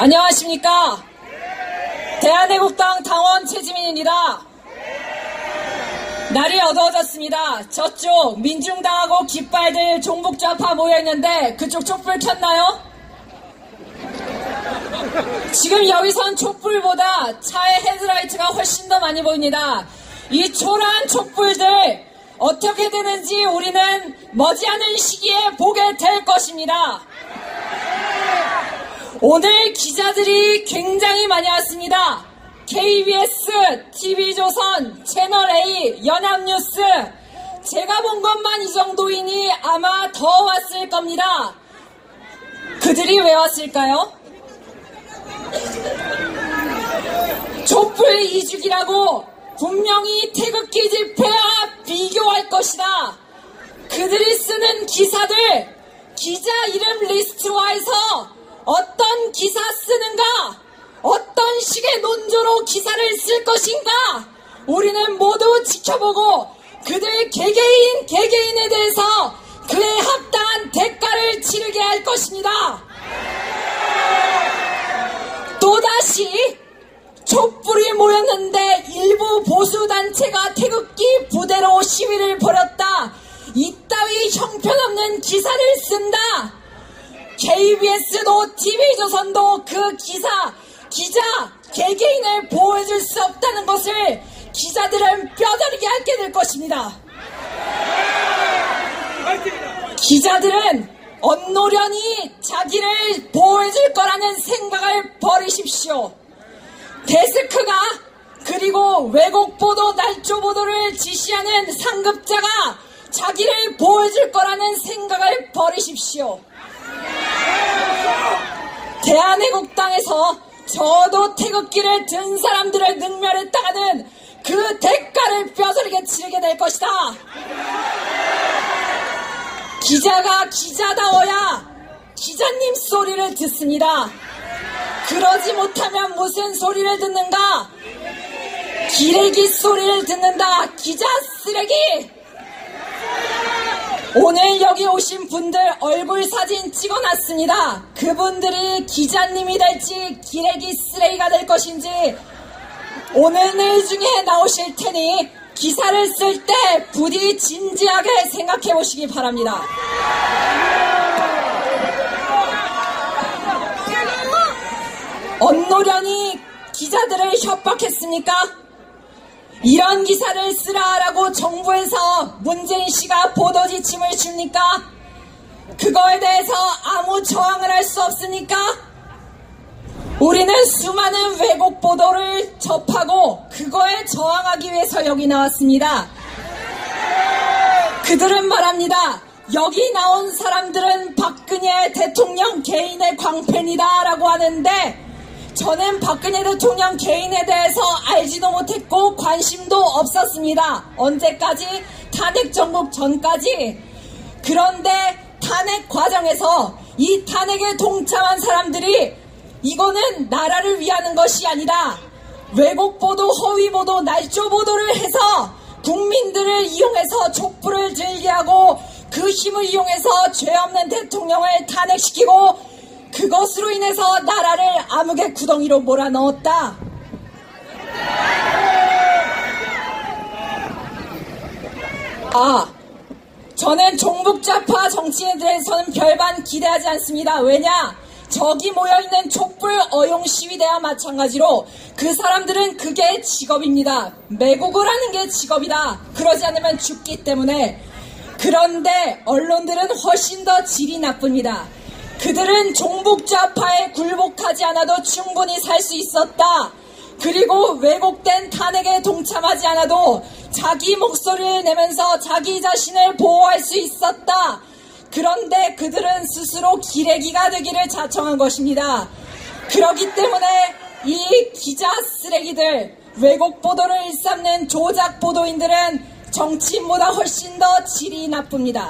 안녕하십니까. 대한애국당 당원 최지민입니다. 날이 어두워졌습니다. 저쪽 민중당하고 깃발들 종북좌파 모여있는데 그쪽 촛불 켰나요? 지금 여기선 촛불보다 차의 헤드라이트가 훨씬 더 많이 보입니다. 이 초라한 촛불들 어떻게 되는지 우리는 머지않은 시기에 보게 될 것입니다. 오늘 기자들이 굉장히 많이 왔습니다. KBS, TV조선, 채널A, 연합뉴스, 제가 본 것만 이 정도이니 아마 더 왔을 겁니다. 그들이 왜 왔을까요? 촛불 이주기라고 분명히 태극기 집회와 비교할 것이다. 그들이 쓰는 기사들, 기자 이름 리스트화해서 어떤 기사 쓰는가, 어떤 식의 논조로 기사를 쓸 것인가 우리는 모두 지켜보고 그들 개개인에 대해서 그에 합당한 대가를 치르게 할 것입니다. 또다시 촛불이 모였는데 일부 보수단체가 태극기 부대로 시위를 벌였다. 이따위 형편없는 기사를 쓴다. KBS도 TV조선도 그 기자 개개인을 보호해줄 수 없다는 것을 기자들은 뼈저리게 알게 될 것입니다. 기자들은 언노련히 자기를 보호해줄 거라는 생각을 버리십시오. 데스크가 그리고 왜곡보도 날조보도를 지시하는 상급자가 자기를 보호해줄 거라는 생각을 버리십시오. 대한애국당에서 저도 태극기를 든 사람들을 능멸했다가는 그 대가를 뼈저리게 치르게 될 것이다. 기자가 기자다워야 기자님 소리를 듣습니다. 그러지 못하면 무슨 소리를 듣는가? 기레기 소리를 듣는다. 기자 쓰레기. 오늘 여기 오신 분들 얼굴 사진 찍어놨습니다. 그분들이 기자님이 될지 기레기 쓰레기가 될 것인지 오늘 내일 중에 나오실 테니 기사를 쓸 때 부디 진지하게 생각해 보시기 바랍니다. 언노련히 기자들을 협박했습니까? 이런 기사를 쓰라라고 정부에서 문재인 씨가 보도 지침을 줍니까? 그거에 대해서 아무 저항을 할 수 없습니까? 우리는 수많은 왜곡 보도를 접하고 그거에 저항하기 위해서 여기 나왔습니다. 그들은 말합니다. 여기 나온 사람들은 박근혜 대통령 개인의 광팬이다 라고 하는데 저는 박근혜 대통령 개인에 대해서 알지도 못했고 관심도 없었습니다. 언제까지? 탄핵 정국 전까지. 그런데 탄핵 과정에서 이 탄핵에 동참한 사람들이 이거는 나라를 위하는 것이 아니다. 왜곡보도, 허위보도, 날조보도를 해서 국민들을 이용해서 촛불을 들게 하고 그 힘을 이용해서 죄 없는 대통령을 탄핵시키고 그것으로 인해서 나라를 암흑의 구덩이로 몰아넣었다. 저는 종북좌파 정치인들에서는 별반 기대하지 않습니다. 왜냐? 저기 모여있는 촛불 어용시위대와 마찬가지로 그 사람들은 그게 직업입니다. 매국을 하는 게 직업이다. 그러지 않으면 죽기 때문에. 그런데 언론들은 훨씬 더 질이 나쁩니다. 그들은 종북좌파에 굴복하지 않아도 충분히 살 수 있었다. 그리고 왜곡된 탄핵에 동참하지 않아도 자기 목소리를 내면서 자기 자신을 보호할 수 있었다. 그런데 그들은 스스로 기레기가 되기를 자청한 것입니다. 그렇기 때문에 이 기자 쓰레기들, 왜곡 보도를 일삼는 조작 보도인들은 정치인보다 훨씬 더 질이 나쁩니다.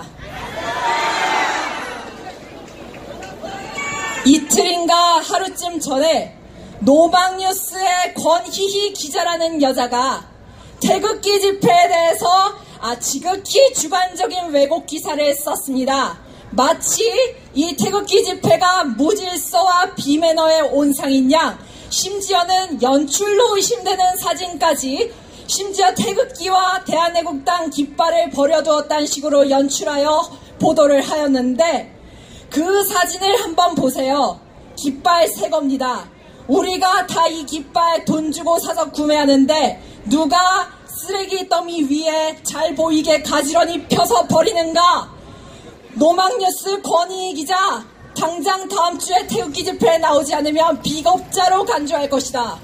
이틀인가 하루쯤 전에 노방뉴스의 권희희 기자라는 여자가 태극기 집회에 대해서 지극히 주관적인 왜곡 기사를 썼습니다. 마치 이 태극기 집회가 무질서와 비매너의 온상인 양, 심지어는 연출로 의심되는 사진까지, 심지어 태극기와 대한애국당 깃발을 버려두었다는 식으로 연출하여 보도를 하였는데, 그 사진을 한번 보세요. 깃발 새 겁니다. 우리가 다 이 깃발 돈 주고 사서 구매하는데 누가 쓰레기 더미 위에 잘 보이게 가지런히 펴서 버리는가? 노망뉴스 권희 기자, 당장 다음 주에 태극기 집회에 나오지 않으면 비겁자로 간주할 것이다.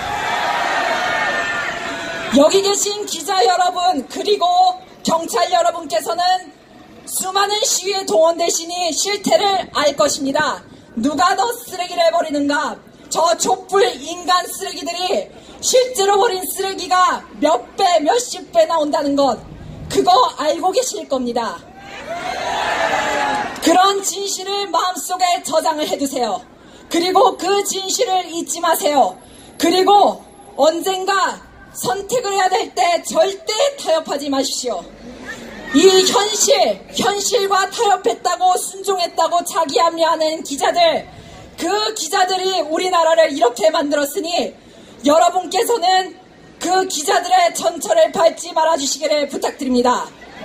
여기 계신 기자 여러분, 그리고 경찰 여러분께서는 수많은 시위에 동원되시니 실태를 알 것입니다. 누가 더 쓰레기를 버리는가? 저 촛불 인간 쓰레기들이 실제로 버린 쓰레기가 몇 배, 몇십 배 나온다는 것, 그거 알고 계실 겁니다. 그런 진실을 마음속에 저장을 해두세요. 그리고 그 진실을 잊지 마세요. 그리고 언젠가 선택을 해야 될 때 절대 타협하지 마십시오. 이 현실과 타협했다고 순종했다고 자기 합리화하는 기자들, 그 기자들이 우리나라를 이렇게 만들었으니 여러분께서는 그 기자들의 전철을 밟지 말아주시기를 부탁드립니다.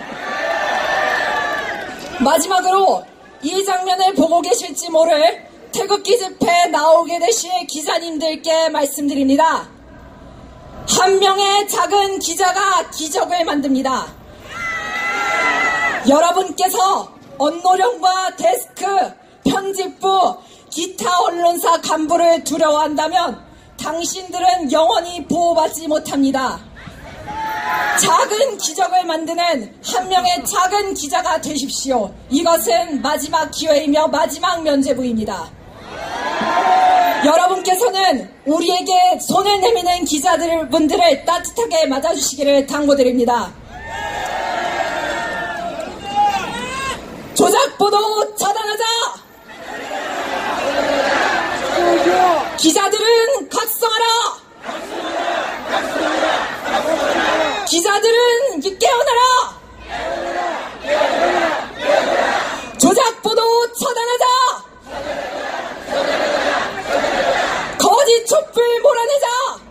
마지막으로 이 장면을 보고 계실지 모를 태극기 집회에 나오게 되실 기자님들께 말씀드립니다. 한 명의 작은 기자가 기적을 만듭니다. 여러분께서 언노령과 데스크, 편집부, 기타 언론사 간부를 두려워한다면 당신들은 영원히 보호받지 못합니다. 작은 기적을 만드는 한 명의 작은 기자가 되십시오. 이것은 마지막 기회이며 마지막 면죄부입니다. 여러분께서는 우리에게 손을 내미는 기자분들을 따뜻하게 맞아주시기를 당부드립니다. 조작보도 차단하자! 기자들은 각성하라! 기자들은 깨어나라! 조작보도 차단하자! 거짓 촛불 몰아내자!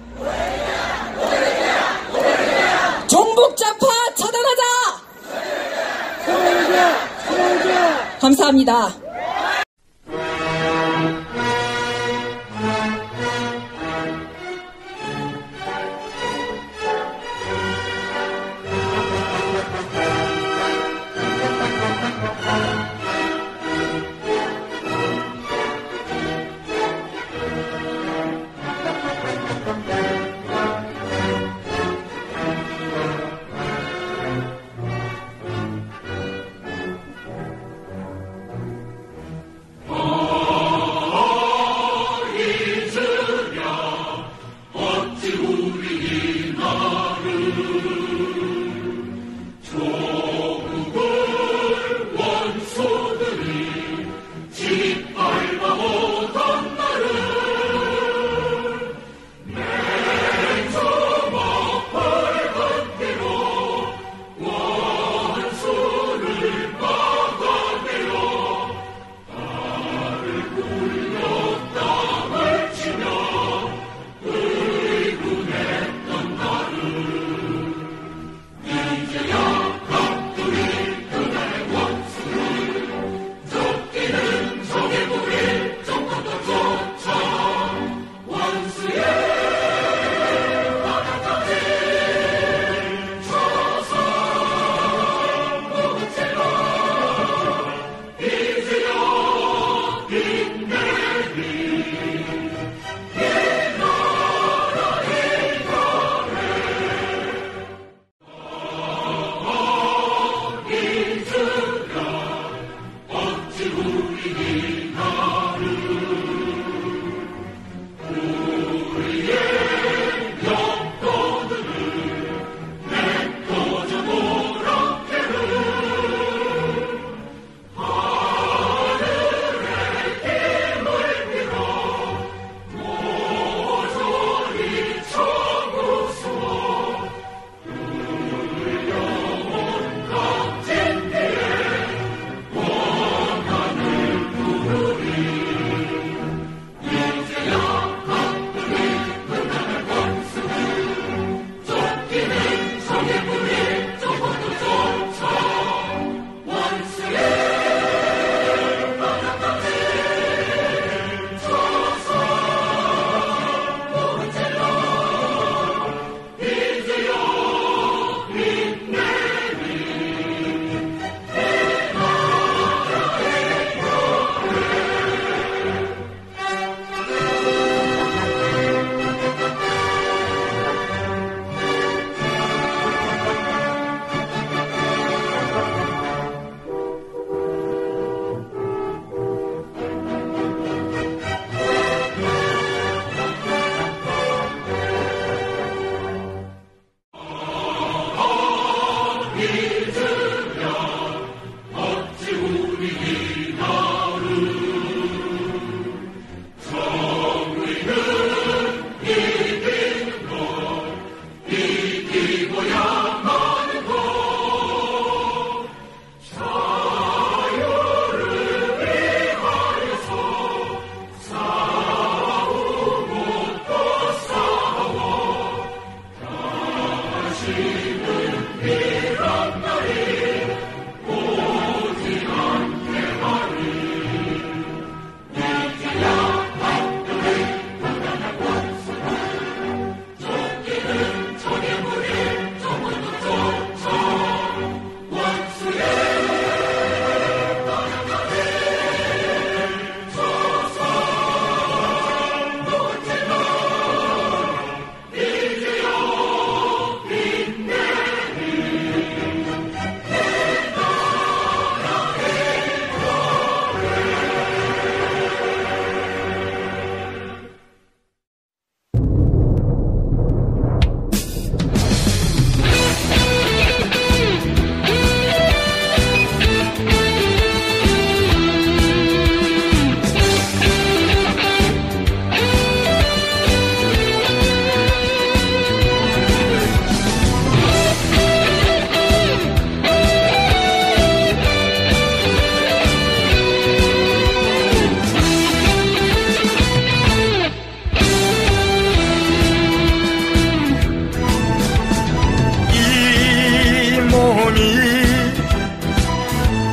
종북좌파 차단하자! 감사합니다.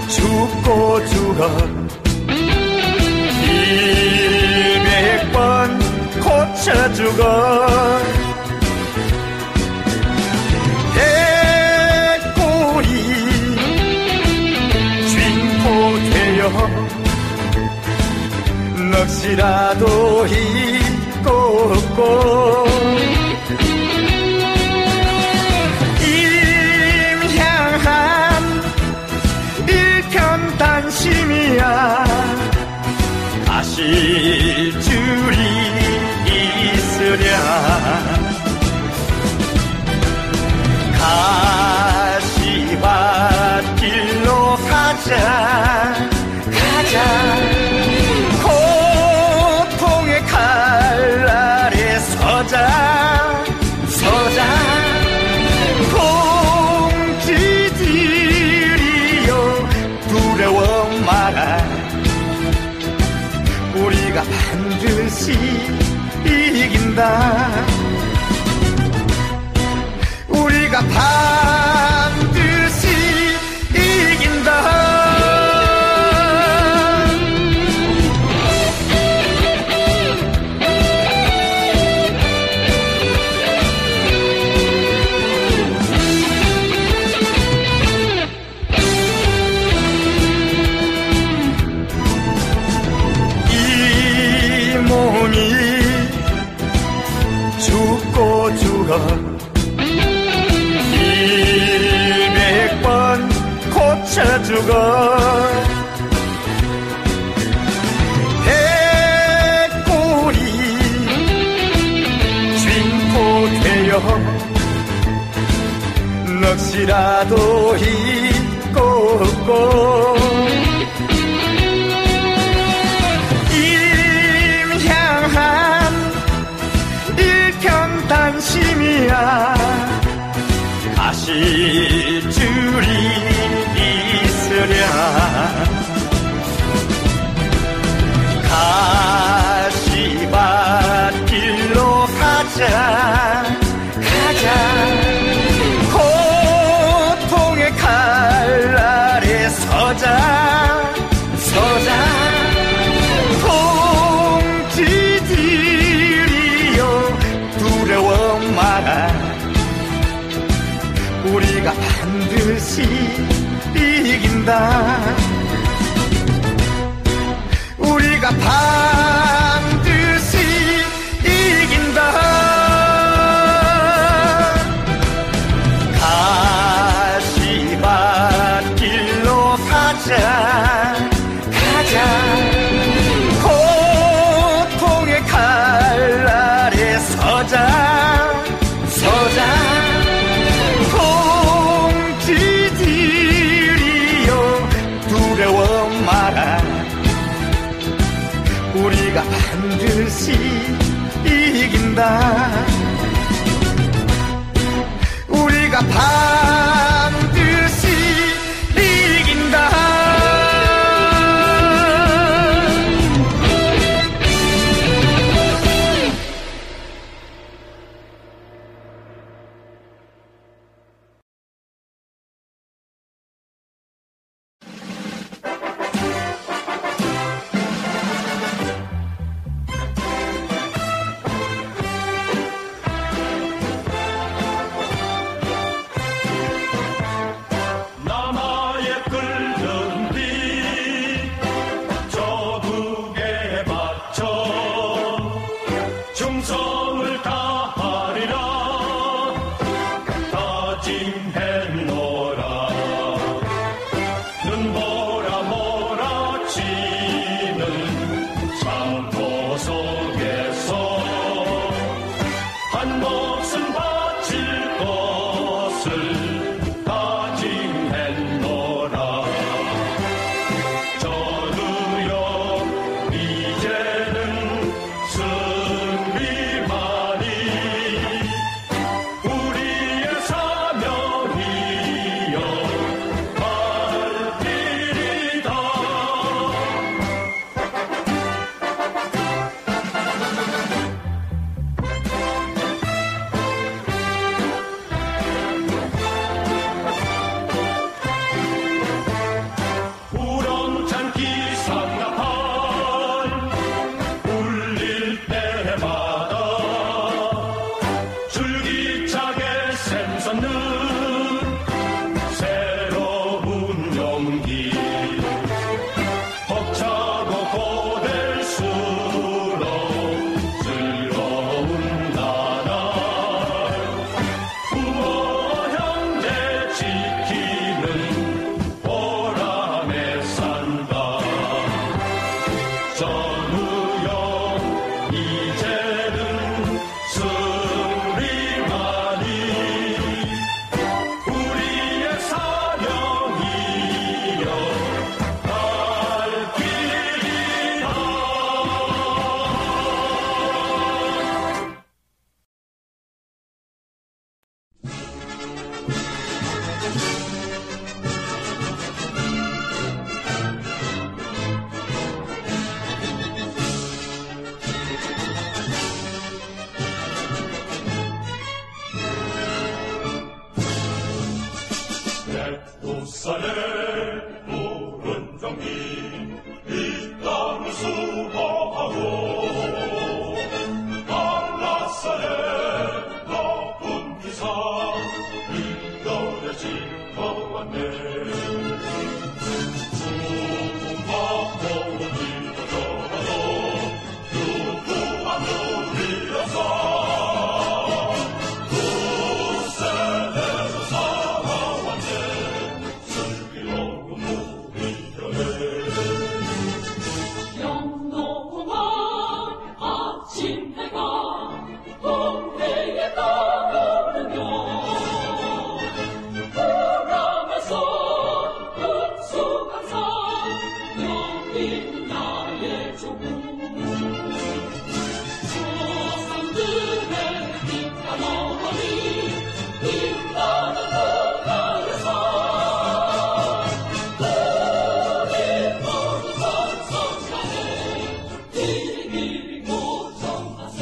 죽고 죽어 100번 고쳐 죽어 대꼬리 쥐포되어 넋이라도 잊고 없고 임향한 일편단심이야 가실 줄이 있으랴 가시밭길로 가자 가자 고통의 칼날에 서자 서자 공지들이여 두려워 마라 우리가 반드시 이긴다 우리가 반드시 이긴다 이 몸이 죽고 죽어 100번 고쳐 죽어 대꼬리 쥐포되어 넋이라도 잊고 없고 임향한 일편단심이야 가실 줄이 있으랴 가시밭길로 가자 가자 고통의 칼날에 서자 서자 공지들이여 두려워 마라 우리가 반드시 이긴다 우리가 반드시 이긴다 가시밭길로 가자 가자 고통의 칼날에 서자 서자 공지들이여 두려워 마라 우리가 반드시 이긴다 우리가 반드시 이긴다 벅차고 고될수록 즐거운 나라 부모 형제 지키는 보람에 산다. 전우여 이제는 승리만이 우리의 사명이여 갈 길이다. 백두산의 푸른 정기 이 땅을 수호하고 한라산의 높은 기사 이별에 짚어왔네. 누군가 보는 이도 저라도 누구만 누리려서 두 세대도 살아왔네. 슬기로운 우리 연애. 영롱한 아침 해가 동해에 떠오르며 보람에서 은숙한 산 여긴 나의 조국. 조상들의 빛과 어머니 빛나는 나라에서 우리 모두 성성하네. 길이 고정하세.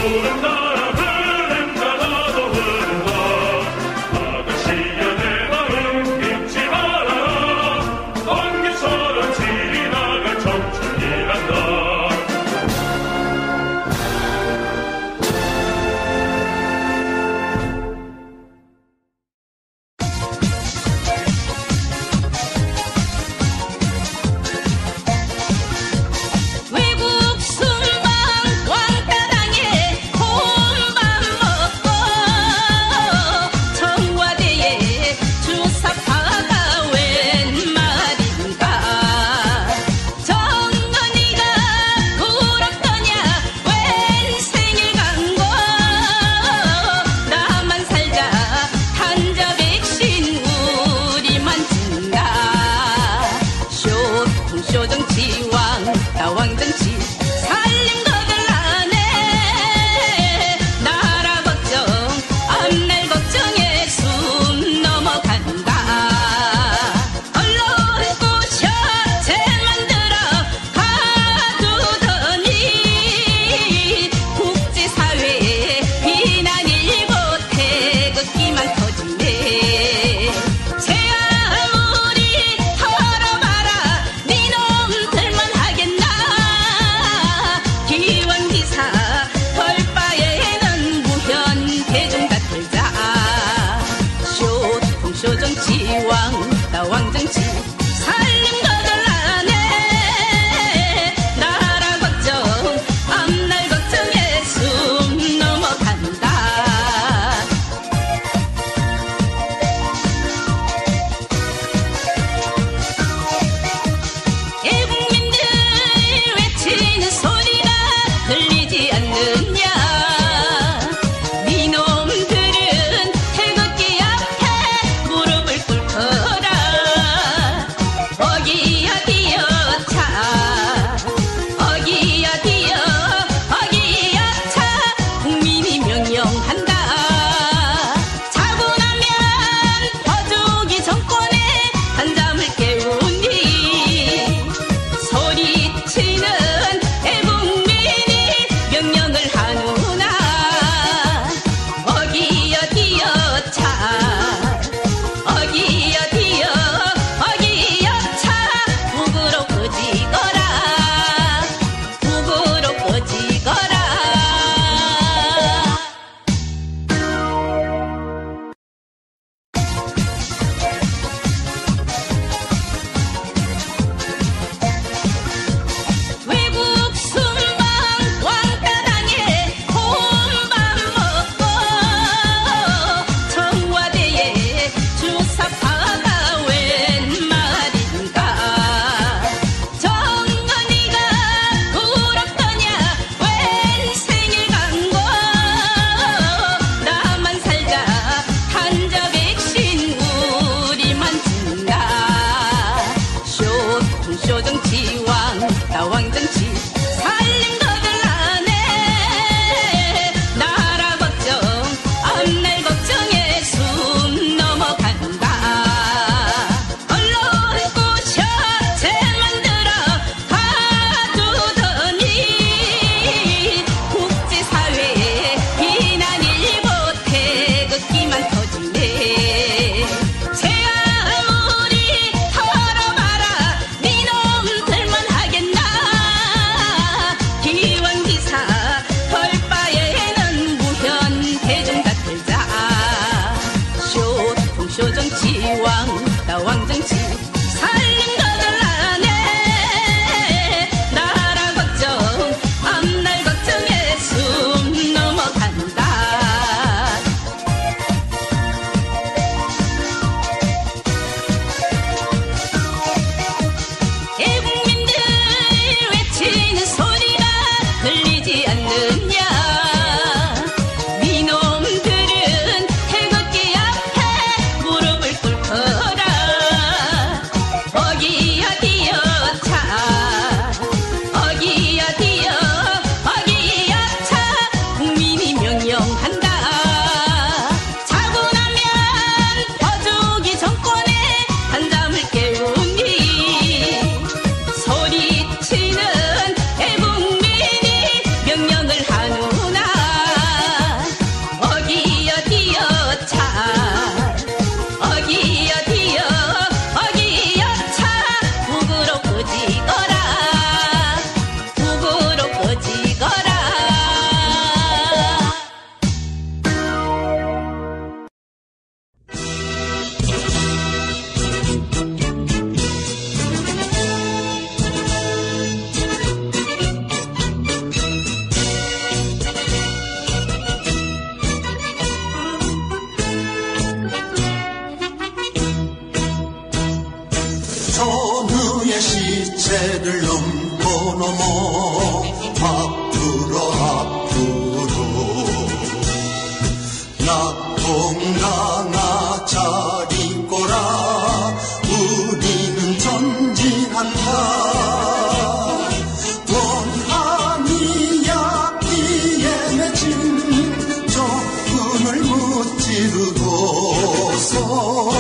외국 순방 왕따당에 고개를 넘고 넘어 앞으로 낙동강아 잘 있거라 우리는 전진한다 원한이야 피에 맺힌 적군을 무찌르고서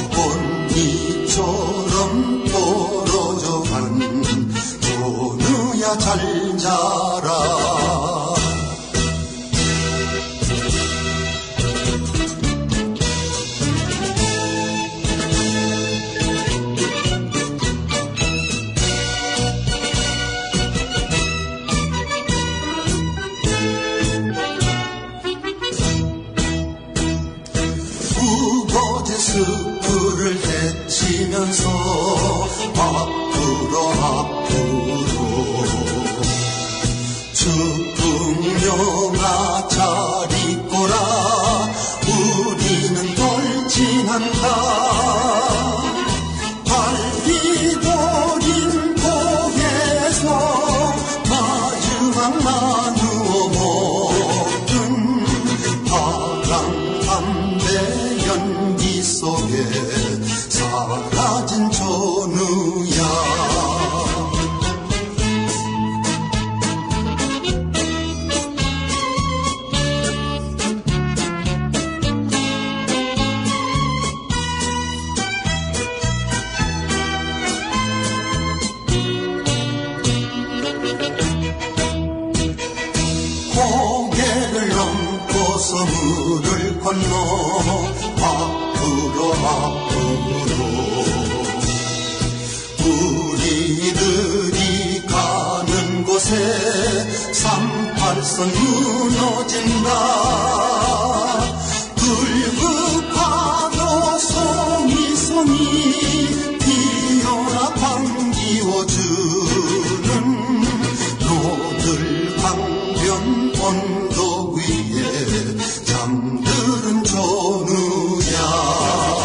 꽃잎처럼 떨어져간 전우야 잘 자라 숲을 헤치면서 앞으로 축풍령아 잘 있거라 우리는 돌진한다 발디도린 곳에서 마지막 나누어 먹은 파랑 담배 연기 속에 사라진 전우야 고개를 넘고서 물을 건너 앞으로 우리들이 가는 곳에 38선 무너진다 붉은 송이 피어나 반기워주는 노들 강변 언덕 위에 잠들은 전우야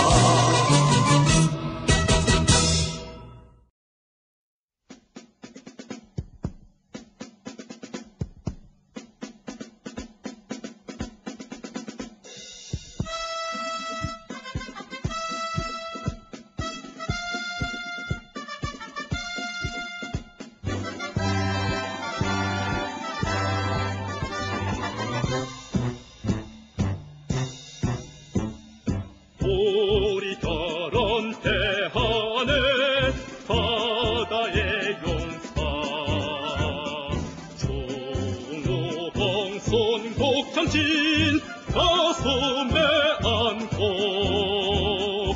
우리처럼 대하는 바다의 용사 중우봉손 곡천진 가슴에 안고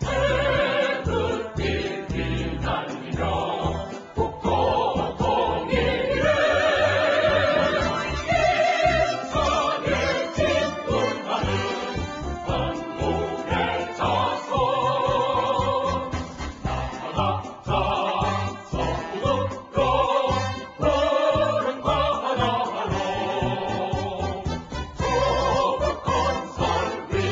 태극기 달리며 북도 통일에 세상에 진군하는 한국의 자손 나라자 서구도 푸른 바다로 조국 건설 위해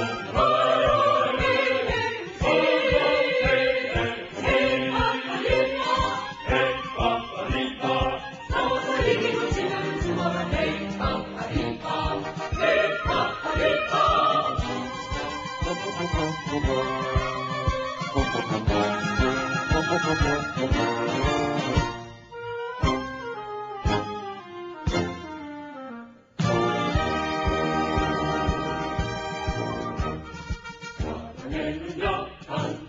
사랑했느냐